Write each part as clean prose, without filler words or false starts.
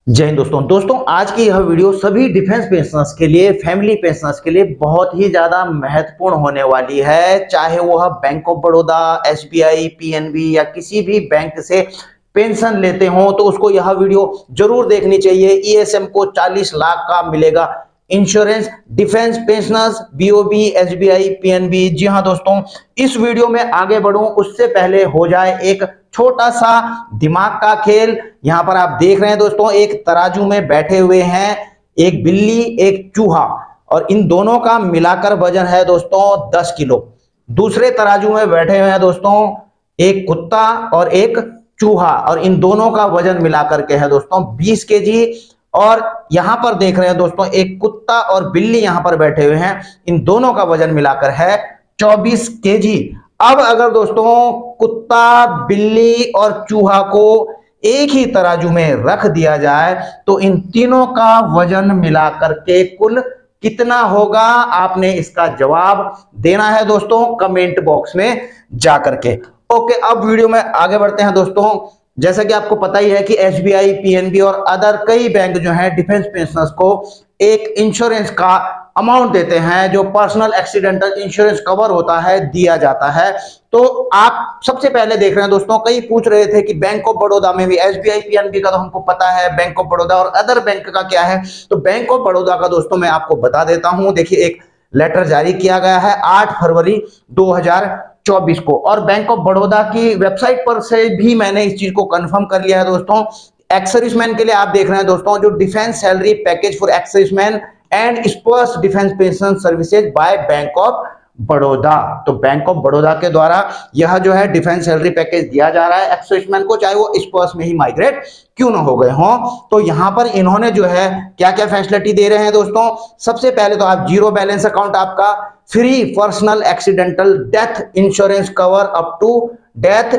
जय हिंद दोस्तों आज की यह वीडियो सभी डिफेंस पेंशनर्स के लिए, फैमिली पेंशनर्स के लिए बहुत ही ज्यादा महत्वपूर्ण होने वाली है। चाहे वह Bank of Baroda, SBI, PNB या किसी भी बैंक से पेंशन लेते हो तो उसको यह वीडियो जरूर देखनी चाहिए। ईएसएम को 40 लाख का मिलेगा insurance, defence pensioners, BOB, SBI, PNB. जी हाँ दोस्तों, इस वीडियो में आगे बढ़ूं उससे पहले हो जाए एक छोटा सा दिमाग का खेल। यहां पर आप देख रहे हैं दोस्तों, एक तराजू में बैठे हुए हैं एक बिल्ली, एक चूहा, और इन दोनों का मिलाकर वजन है दोस्तों 10 किलो। दूसरे तराजू में बैठे हुए हैं दोस्तों एक कुत्ता और एक चूहा, और इन दोनों का वजन मिलाकर के है दोस्तों 20 केजी। और यहां पर देख रहे हैं दोस्तों एक कुत्ता और बिल्ली यहां पर बैठे हुए हैं, इन दोनों का वजन मिलाकर है 24 केजी। अब अगर दोस्तों कुत्ता, बिल्ली और चूहा को एक ही तराजू में रख दिया जाए तो इन तीनों का वजन मिलाकर के कुल कितना होगा, आपने इसका जवाब देना है दोस्तों कमेंट बॉक्स में जाकर के। ओके, अब वीडियो में आगे बढ़ते हैं दोस्तों। जैसा कि आपको पता ही है कि एसबीआई, पीएनबी और अदर कई बैंक जो हैं डिफेंस पेंशनर्स को एक इंश्योरेंस का अमाउंट देते हैं, जो पर्सनल एक्सीडेंटल इंश्योरेंस कवर होता है, दिया जाता है। तो आप सबसे पहले देख रहे हैं दोस्तों, कई पूछ रहे थे कि बैंक ऑफ बड़ौदा में भी, एसबीआई, पीएनबी का तो हमको पता है, बैंक ऑफ बड़ौदा और अदर बैंक का क्या है। तो बैंक ऑफ बड़ौदा का दोस्तों मैं आपको बता देता हूं। देखिए, एक लेटर जारी किया गया है 8 फरवरी 2024 को, और बैंक ऑफ बड़ौदा की वेबसाइट पर से भी मैंने इस चीज को कंफर्म कर लिया है दोस्तों। एक्स-सर्विसमैन के लिए आप देख रहे हैं दोस्तों, जो defence salary package for ex serviceman and sports defence pension services by Bank of Baroda. तो बैंक ऑफ बड़ौदा के द्वारा यह जो है डिफेंस सैलरी पैकेज दिया जा रहा है एक्स-सर्विसमैन को, चाहे वो स्पोर्ट्स में ही माइग्रेट क्यों ना हो गए हों। तो यहां पर इन्होंने जो है क्या क्या फैसिलिटी दे रहे हैं दोस्तों। सबसे पहले तो आप जीरो बैलेंस अकाउंट, आपका free personal accidental death insurance cover up to death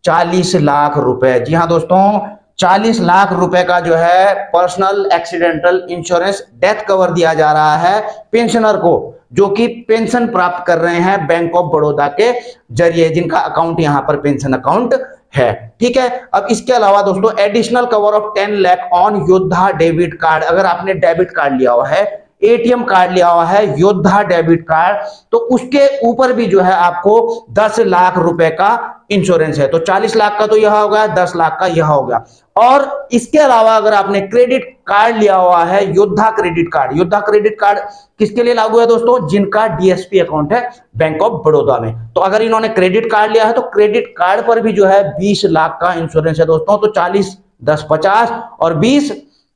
40 lakh रुपए। जी हाँ दोस्तों, 40 लाख रुपए का जो है personal accidental insurance death cover दिया जा रहा है पेंशनर को, जो कि पेंशन प्राप्त कर रहे हैं बैंक ऑफ बड़ौदा के जरिए, जिनका अकाउंट यहां पर पेंशन अकाउंट है। ठीक है, अब इसके अलावा दोस्तों additional cover of 10 lakh on Yoddha debit card. अगर आपने डेबिट कार्ड लिया हुआ है, एटीएम कार्ड लिया हुआ है, योद्धा डेबिट कार्ड, तो उसके ऊपर भी जो है आपको 10 लाख रुपए का इंश्योरेंस है। तो 40 लाख का तो यह होगा, 10 लाख का यह होगा। और इसके अलावा अगर आपने क्रेडिट कार्ड लिया हुआ है, Yoddha credit card, Yoddha credit card किसके लिए लागू है दोस्तों, जिनका डीएसपी अकाउंट है बैंक ऑफ बड़ौदा में। तो अगर इन्होंने क्रेडिट कार्ड लिया है तो क्रेडिट कार्ड पर भी जो है 20 लाख का इंश्योरेंस है दोस्तों। तो 40, 10, 50 और 20,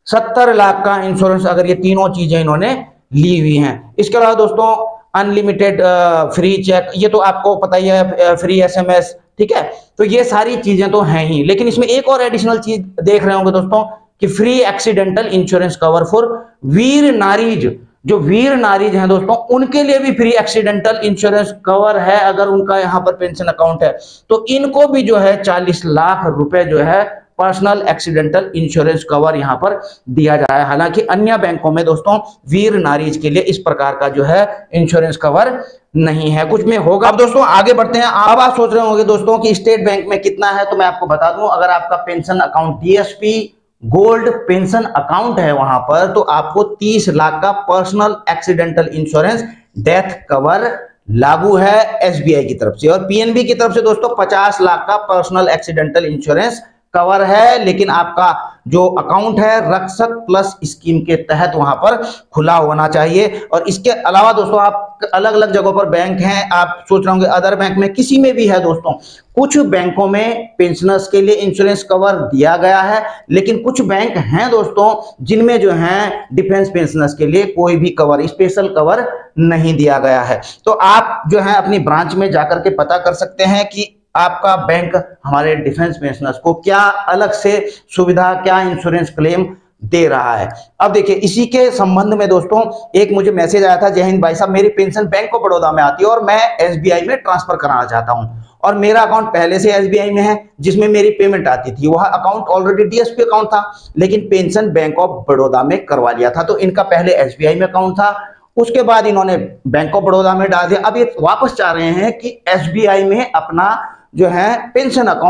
70 लाख का इंश्योरेंस, अगर ये तीनों चीजें इन्होंने ली हुई हैं। इसके अलावा दोस्तों अनलिमिटेड फ्री चेक, ये तो आपको पता ही है, फ्री एसएमएस। ठीक है, तो ये सारी चीजें तो हैं ही, लेकिन इसमें एक और एडिशनल चीज देख रहे होंगे दोस्तों कि free accidental insurance cover for वीर नारीज। जो वीर नारीज हैं दोस्तों, उनके लिए भी फ्री एक्सीडेंटल इंश्योरेंस कवर है, अगर उनका यहां पर पेंशन अकाउंट है तो इनको भी जो है 40 लाख रुपए जो है पर्सनल एक्सीडेंटल इंश्योरेंस कवर यहां पर दिया जा रहा है। हालांकि अन्य बैंकों में दोस्तों वीर नारीज के लिए इस प्रकार का जो है इंश्योरेंस कवर नहीं है, कुछ में होगा। अब दोस्तों आगे बढ़ते हैं। अब आप सोच रहे होंगे दोस्तों कि स्टेट बैंक में कितना है, तो मैं आपको बता दूं, अगर आपका pension account DSP gold pension account है वहां पर, तो आपको 30 लाख का personal accidental insurance death cover लागू है एसबीआई की तरफ से, और पीएनबी की तरफ से दोस्तों 50 लाख का पर्सनल एक्सीडेंटल इंश्योरेंस कवर है। लेकिन आपका जो अकाउंट है रक्षक प्लस स्कीम के तहत वहां पर खुला होना चाहिए। और इसके अलावा दोस्तों आप अलग अलग जगहों पर बैंक हैं, आप सोच रहे होंगे अदर बैंक में, किसी में भी है दोस्तों। कुछ बैंकों में पेंशनर्स के लिए इंश्योरेंस कवर दिया गया है, लेकिन कुछ बैंक हैं दोस्तों जिनमें जो है डिफेंस पेंशनर्स के लिए कोई भी कवर, स्पेशल कवर नहीं दिया गया है। तो आप जो है अपनी ब्रांच में जाकर के पता कर सकते हैं कि आपका बैंक हमारे डिफेंस पेंशनर्स को क्या अलग से सुविधा, क्या इंश्योरेंस क्लेम दे रहा है। अब देखिए, इसी के संबंध में दोस्तों एक मुझे मैसेज आया था, जय हिंद भाई साहब, मेरी पेंशन बैंक ऑफ बड़ौदा में आती है और मैं एसबीआई में ट्रांसफर कराना चाहता हूं, और मेरा अकाउंट पहले से एसबीआई में है जिसमें मेरी पेमेंट आती थी, वह अकाउंट ऑलरेडी डीएसपी अकाउंट था, लेकिन पेंशन बैंक ऑफ बड़ौदा में करवा लिया था। तो इनका पहले एसबीआई में अकाउंट था, उसके बाद इन्होंने बैंक ऑफ बड़ौदा में डाल दिया। अब ये वापस चाह रहे हैं कि एसबीआई में अपना जो है पेंशन अकाउंट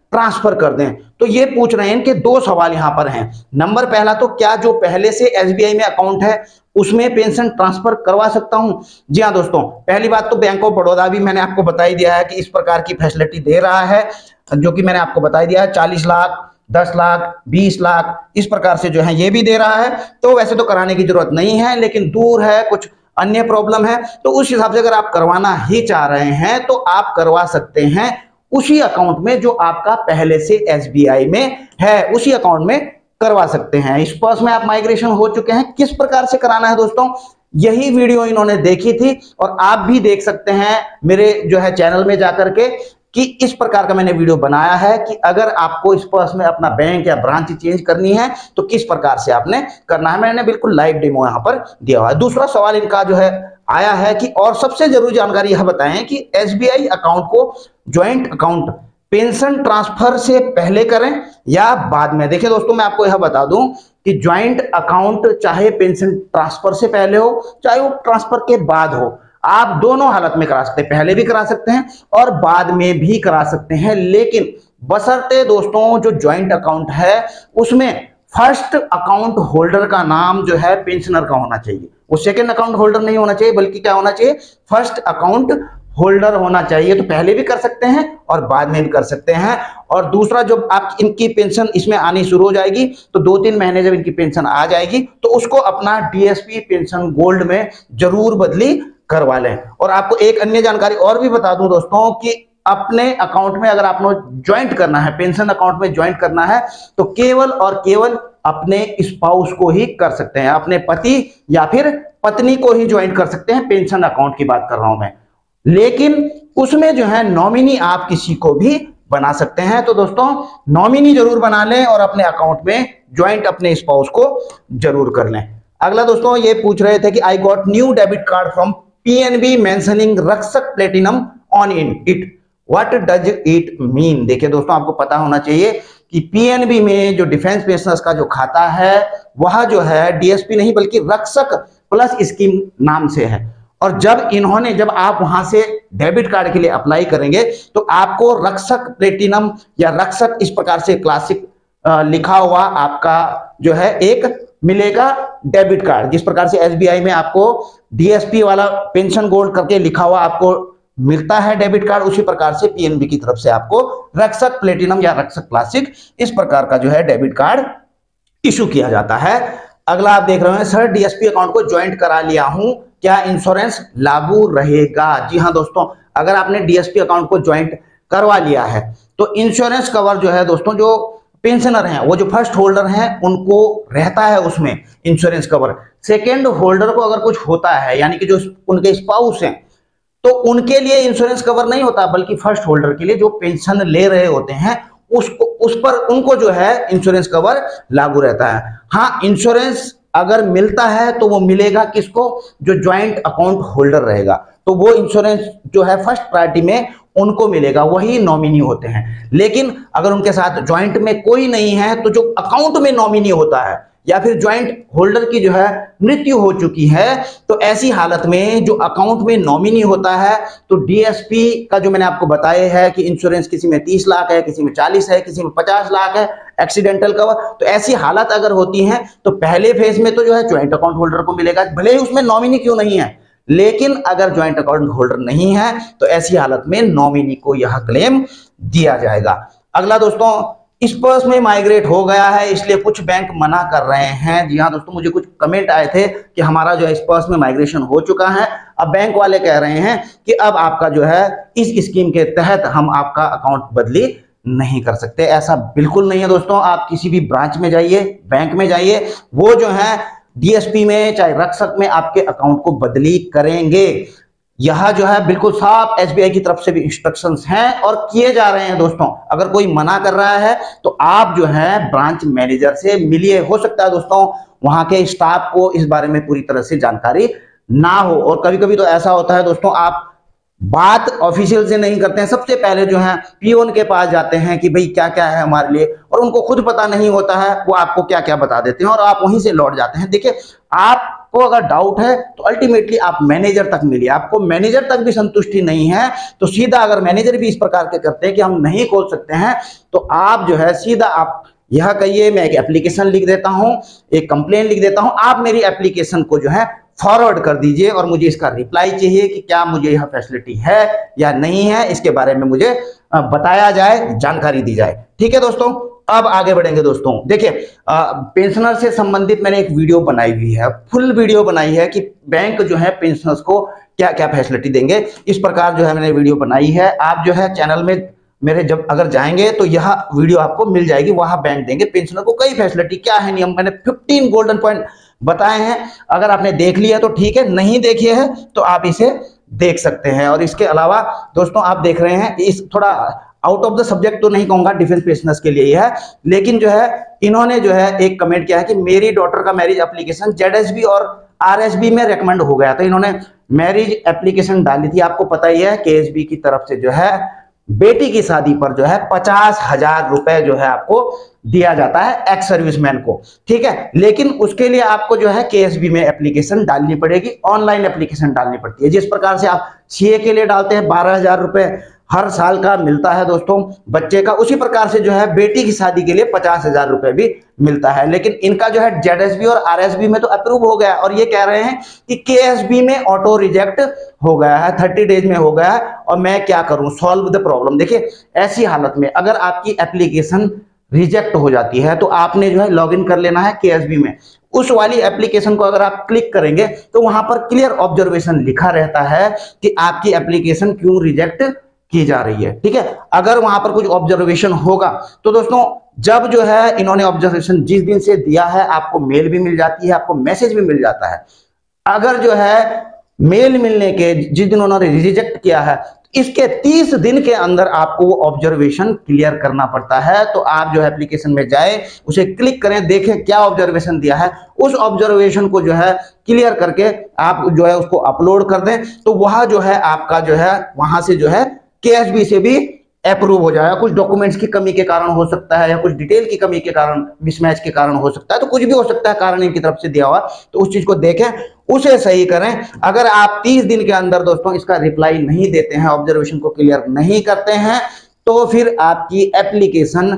ट्रांसफर कर दें। तो ये पूछ रहे हैं, इनके दो सवाल यहां पर हैं। नंबर पहला, तो क्या जो पहले से एसबीआई में अकाउंट है उसमें पेंशन ट्रांसफर करवा सकता हूं? जी हाँ दोस्तों, पहली बात तो बैंक ऑफ बड़ौदा भी मैंने आपको बता ही दिया है कि इस प्रकार की फैसिलिटी दे रहा है, जो कि मैंने आपको बता दिया है। 40 लाख, 10 लाख, 20 लाख इस प्रकार से जो है ये भी दे रहा है। तो वैसे तो कराने की जरूरत नहीं है, लेकिन दूर है, कुछ अन्य प्रॉब्लम है, तो उस हिसाब से अगर आप करवाना ही चाह रहे हैं तो आप करवा सकते हैं उसी अकाउंट में जो आपका पहले से एसबीआई में है, उसी अकाउंट में करवा सकते हैं। इस पर्स में आप माइग्रेशन हो चुके हैं। किस प्रकार से कराना है दोस्तों, यही वीडियो इन्होंने देखी थी और आप भी देख सकते हैं मेरे जो है चैनल में जाकर के कि इस प्रकार का मैंने वीडियो बनाया है कि अगर आपको इस पर्स में अपना बैंक या ब्रांच चेंज करनी है तो किस प्रकार से आपने करना है। मैंने बिल्कुल लाइव डेमो यहां पर दिया हुआ है। दूसरा सवाल इनका जो है आया है कि और सबसे जरूरी जानकारी यह बताएं कि एसबीआई अकाउंट को ज्वाइंट अकाउंट पेंशन ट्रांसफर से पहले करें या बाद में। देखिए दोस्तों, मैं आपको यह बता दूं कि ज्वाइंट अकाउंट चाहे पेंशन ट्रांसफर से पहले हो चाहे वो ट्रांसफर के बाद हो, आप दोनों हालत में करा सकते हैं, पहले भी करा सकते हैं और बाद में भी करा सकते हैं। लेकिन बशर्ते दोस्तों जो ज्वाइंट अकाउंट है उसमें फर्स्ट अकाउंट होल्डर का नाम जो है पेंशनर का होना चाहिए। वो सेकंड अकाउंट होल्डर नहीं होना चाहिए, बल्कि क्या होना चाहिए, फर्स्ट अकाउंट होल्डर होना चाहिए। तो पहले भी कर सकते हैं और बाद में भी कर सकते हैं। और दूसरा, जब आप इनकी पेंशन इसमें आनी शुरू हो जाएगी तो 2-3 महीने जब इनकी पेंशन आ जाएगी तो उसको अपना डीएसपी पेंशन गोल्ड में जरूर बदली करवा लें। और आपको एक अन्य जानकारी और भी बता दूं दोस्तों कि अपने अकाउंट में अगर आपने ज्वाइंट करना है, पेंशन अकाउंट में ज्वाइंट करना है, तो केवल और केवल अपने स्पाउस को ही कर सकते हैं, अपने पति या फिर पत्नी को ही ज्वाइंट कर सकते हैं। पेंशन अकाउंट की बात कर रहा हूं मैं, लेकिन उसमें जो है नॉमिनी आप किसी को भी बना सकते हैं। तो दोस्तों नॉमिनी जरूर बना लें और अपने अकाउंट में ज्वाइंट अपने स्पाउस को जरूर कर लें। अगला दोस्तों ये पूछ रहे थे कि I got new debit card from PNB mentioning Rakshak platinum on in it, what does it mean. देखिए दोस्तों, आपको पता होना चाहिए कि पीएनबी में जो डिफेंस पेंशनर्स का जो खाता है वह जो है डीएसपी नहीं बल्कि रक्षक प्लस स्कीम नाम से है। और जब आप वहां से डेबिट कार्ड के लिए अप्लाई करेंगे तो आपको रक्षक प्लेटिनम या रक्षक इस प्रकार से क्लासिक लिखा हुआ आपका जो है एक मिलेगा डेबिट कार्ड। जिस प्रकार से एसबीआई में आपको डीएसपी वाला पेंशन गोल्ड करके लिखा हुआ आपको मिलता है डेबिट कार्ड, उसी प्रकार से पीएनबी की तरफ से आपको रक्षक प्लेटिनम या रक्षक क्लासिक इस प्रकार का जो है डेबिट कार्ड इशू किया जाता है। अगला आप देख रहे हैं, सर डीएसपी अकाउंट को ज्वाइंट करा लिया हूं, क्या इंश्योरेंस लागू रहेगा? जी हाँ दोस्तों, अगर आपने डीएसपी अकाउंट को ज्वाइंट करवा लिया है तो इंश्योरेंस कवर जो है दोस्तों, जो पेंशनर हैं वो जो फर्स्ट होल्डर हैं उनको रहता है उसमें इंश्योरेंस कवर। सेकेंड होल्डर को अगर कुछ होता है, यानी कि जो उनके स्पाउस हैं, तो उनके लिए इंश्योरेंस कवर नहीं होता, बल्कि फर्स्ट होल्डर के लिए जो पेंशन ले रहे होते हैं उस पर उनको जो है इंश्योरेंस कवर लागू रहता है। हाँ, इंश्योरेंस अगर मिलता है तो वो मिलेगा किसको, जो ज्वाइंट अकाउंट होल्डर रहेगा, तो वो इंश्योरेंस जो है फर्स्ट प्रायोरिटी में उनको मिलेगा, वही नॉमिनी होते हैं। लेकिन अगर उनके साथ ज्वाइंट में कोई नहीं है तो जो अकाउंट में नॉमिनी होता है या फिर ज्वाइंट होल्डर की जो है मृत्यु हो चुकी है, तो ऐसी हालत में जो अकाउंट में नॉमिनी होता है तो डीएसपी का जो मैंने आपको बताया है कि इंश्योरेंस किसी में 30 लाख है, किसी में 40 है, किसी में 50 लाख है एक्सीडेंटल कवर, तो ऐसी हालत अगर होती है तो पहले फेज में तो जो है ज्वाइंट अकाउंट होल्डर को मिलेगा, भले ही उसमें नॉमिनी क्यों नहीं है। लेकिन अगर ज्वाइंट अकाउंट होल्डर नहीं है तो ऐसी हालत में नॉमिनी को यह क्लेम दिया जाएगा। अगला दोस्तों, इस पर्स में माइग्रेट हो गया है इसलिए कुछ बैंक मना कर रहे हैं। जी हाँ दोस्तों, मुझे कुछ कमेंट आए थे कि हमारा जो है इस पर्स में माइग्रेशन हो चुका है, अब बैंक वाले कह रहे हैं कि अब आपका जो है इस स्कीम के तहत हम आपका अकाउंट बदली नहीं कर सकते। ऐसा बिल्कुल नहीं है दोस्तों, आप किसी भी ब्रांच में जाइए, बैंक में जाइए, वो जो है डीएसपी में चाहे रक्षक में आपके अकाउंट को बदली करेंगे। यह जो है बिल्कुल साफ एसबीआई की तरफ से भी इंस्ट्रक्शंस हैं और किए जा रहे हैं दोस्तों। अगर कोई मना कर रहा है तो आप जो है ब्रांच मैनेजर से मिलिए। हो सकता है दोस्तों वहां के स्टाफ को इस बारे में पूरी तरह से जानकारी ना हो, और कभी कभी तो ऐसा होता है दोस्तों, आप बात ऑफिशियल से नहीं करते हैं, सबसे पहले जो है पीओन के पास जाते हैं कि भाई क्या क्या है हमारे लिए, और उनको खुद पता नहीं होता है, वो आपको क्या क्या बता देते हैं और आप वहीं से लौट जाते हैं। देखिए, आप आपको अगर डाउट है तो अल्टीमेटली आप मैनेजर तक मिलिए। आपको मैनेजर तक भी संतुष्टि नहीं है तो सीधा, अगर मैनेजर भी इस प्रकार के करते हैं कि हम नहीं खोल सकते हैं, तो आप जो है सीधा आप यह कहिए मैं एक एप्लीकेशन लिख देता हूं, एक कंप्लेन लिख देता हूं, आप मेरी एप्लीकेशन को जो है फॉरवर्ड कर दीजिए और मुझे इसका रिप्लाई चाहिए कि क्या मुझे यह फैसिलिटी है या नहीं है, इसके बारे में मुझे बताया जाए, जानकारी दी जाए। ठीक है दोस्तों, अब आगे बढ़ेंगे दोस्तों। देखिए, पेंशनर से संबंधित मैंने एक वीडियो बनाई हुई है, फुल वीडियो बनाई है कि बैंक जो है पेंशनर्स को क्या क्या फैसिलिटी देंगे, इस प्रकार जो है मैंने वीडियो बनाई है। आप जो है चैनल में मेरे जब अगर जाएंगे तो यह वीडियो आपको मिल जाएगी, वहां बैंक देंगे पेंशनर को कई फैसिलिटी, क्या है नियम, मैंने 15 गोल्डन पॉइंट बताए हैं। अगर आपने देख लिया तो ठीक है, नहीं देखिए है तो आप इसे देख सकते हैं। और इसके अलावा दोस्तों आप देख रहे हैं, इस थोड़ा आउट ऑफ द सब्जेक्ट तो नहीं कहूंगा, डिफेंस पेंशनर्स के लिए ही है, लेकिन जो है इन्होंने जो है एक कमेंट किया है कि मेरी डॉटर का मैरिज एप्लीकेशन ZSB और RSB में रेकमेंड हो गया। तो इन्होंने मैरिज एप्लीकेशन डाली थी, आपको पता ही है KSB की तरफ से जो है बेटी की शादी पर जो है 50,000 रुपए जो है आपको दिया जाता है एक्स सर्विसमैन को। ठीक है, लेकिन उसके लिए आपको जो है KSB में एप्लीकेशन डालनी पड़ेगी, ऑनलाइन एप्लीकेशन डालनी पड़ती है। जिस प्रकार से आप CA के लिए डालते हैं 12,000 रुपए हर साल का मिलता है दोस्तों बच्चे का, उसी प्रकार से जो है बेटी की शादी के लिए 50,000 रुपए भी मिलता है। लेकिन इनका जो है ZSB और RSB में तो अप्रूव हो गया और ये कह रहे हैं कि KSB में ऑटो रिजेक्ट हो गया है, 30 डेज में हो गया है और मैं क्या करूं, सॉल्व द प्रॉब्लम। देखिए, ऐसी हालत में अगर आपकी एप्लीकेशन रिजेक्ट हो जाती है तो आपने जो है लॉगिन कर लेना है KSB में। उस वाली एप्लीकेशन को अगर आप क्लिक करेंगे तो वहां पर क्लियर ऑब्जर्वेशन लिखा रहता है कि आपकी एप्लीकेशन क्यों रिजेक्ट की जा रही है। ठीक है, अगर वहां पर कुछ ऑब्जर्वेशन होगा तो दोस्तों जब जो है इन्होंने ऑब्जर्वेशन जिस दिन से दिया है आपको मेल भी मिल जाती है, आपको मैसेज भी मिल जाता है। अगर जो है मेल मिलने के जिस दिन उन्होंने रिजेक्ट किया है इसके 30 दिन के अंदर आपको वो ऑब्जर्वेशन क्लियर करना पड़ता है। तो आप जो है एप्लीकेशन में जाए, उसे क्लिक करें, देखें क्या ऑब्जर्वेशन दिया है, उस ऑब्जर्वेशन को जो है क्लियर करके आप जो है उसको अपलोड कर दें, तो वह जो है आपका जो है वहां से जो है KSB से भी अप्रूव हो जाएगा। कुछ डॉक्यूमेंट्स की कमी के कारण हो सकता है या कुछ डिटेल की कमी के कारण, मिसमैच के कारण हो सकता है, तो कुछ भी हो सकता है कारण इनकी तरफ से दिया हुआ, तो उस चीज को देखें, उसे सही करें। अगर आप 30 दिन के अंदर दोस्तों इसका रिप्लाई नहीं देते हैं, ऑब्जर्वेशन को क्लियर नहीं करते हैं, तो फिर आपकी एप्लीकेशन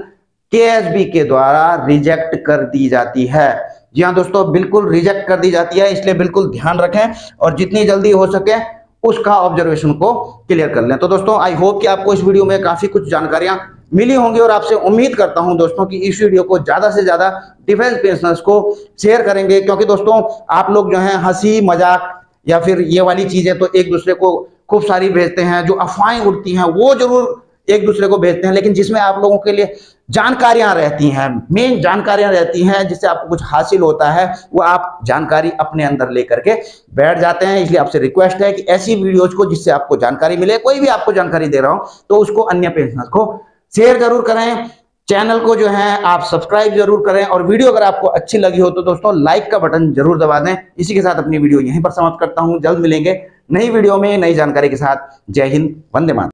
KSB के द्वारा रिजेक्ट कर दी जाती है। जी हाँ दोस्तों, बिल्कुल रिजेक्ट कर दी जाती है, इसलिए बिल्कुल ध्यान रखें और जितनी जल्दी हो सके उसका ऑब्जर्वेशन को क्लियर कर लें। तो दोस्तों आई होप कि आपको इस वीडियो में काफी कुछ जानकारियां मिली होंगी और आपसे उम्मीद करता हूं दोस्तों कि इस वीडियो को ज्यादा से ज्यादा डिफेंस पेंशनर्स को शेयर करेंगे, क्योंकि दोस्तों आप लोग जो है हंसी मजाक या फिर ये वाली चीजें तो एक दूसरे को खूब सारी भेजते हैं, जो अफवाहें उड़ती हैं वो जरूर एक दूसरे को भेजते हैं, लेकिन जिसमें आप लोगों के लिए जानकारियां रहती हैं, मेन जानकारियां रहती हैं जिससे आपको कुछ हासिल होता है, वो आप जानकारी अपने अंदर लेकर के बैठ जाते हैं। इसलिए आपसे रिक्वेस्ट है कि ऐसी वीडियोज को जिससे आपको जानकारी मिले, कोई भी आपको जानकारी दे रहा हूं तो उसको अन्य पेंशनर्स को शेयर जरूर करें, चैनल को जो है आप सब्सक्राइब जरूर करें और वीडियो अगर आपको अच्छी लगी हो तो दोस्तों लाइक का बटन जरूर दबा दें। इसी के साथ अपनी वीडियो यहीं पर समाप्त करता हूं, जल्द मिलेंगे नई वीडियो में नई जानकारी के साथ। जय हिंद, वंदे मातरम।